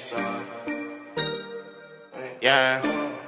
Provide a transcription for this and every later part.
Yeah.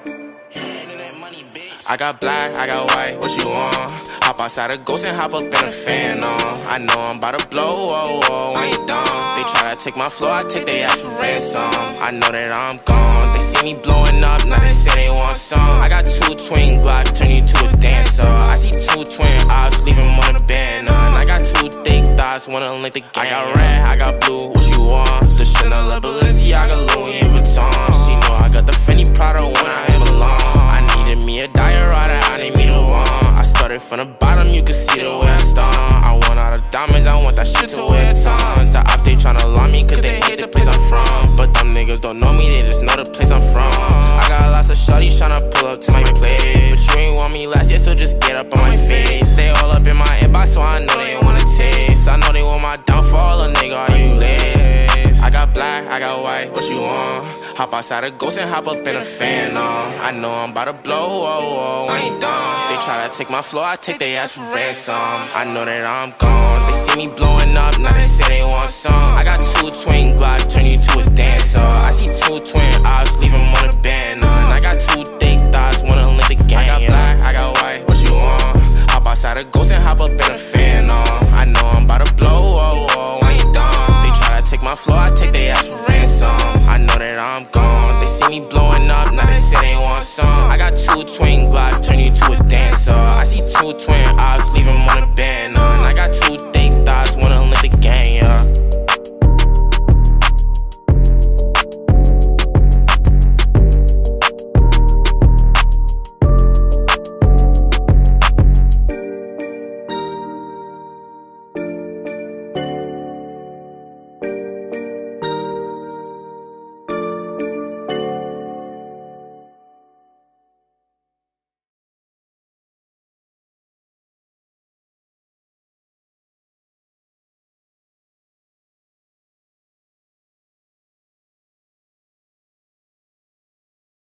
I got black, I got white, what you want? Hop outside a ghost and hop up in a fan on. I know I'm about to blow, oh, oh, I ain't dumb. They try to take my flow, I take they ass for ransom. I know that I'm gone, they see me blowing up, now they say they want some. I got 2 twin Glocks, turn you to a dancer. I see 2 twin ops, leave him on a banner. And I got 2 thick thighs, wanna link the gang. I got red, I got blue, what you want? The Chanel, Balenciaga, Louis Vuitton. She know I got the Fendi Prada when I belong. I needed me a diorata, I need me the one. I started from the bottom, you can see the way I stomp. I want all the diamonds, I want that shit to wear a ton. The op, they tryna lie me cause they hate the place I'm from. But them niggas don't know me, they just know the place I'm from. I got lots of shorties tryna pull up to my place, but you ain't want me last year, so just get up on my face. They all up in my inbox, so I know they wanna taste. I know they want my downfall, a nigga, are you lace? I got black, I got white, what you want? Hop outside a ghost and hop up in a fan on. I know I'm about to blow, oh, oh, I ain't dumb. They try to take my flow, I take they ass for ransom. I know that I'm gone, they see me blowing up, now they say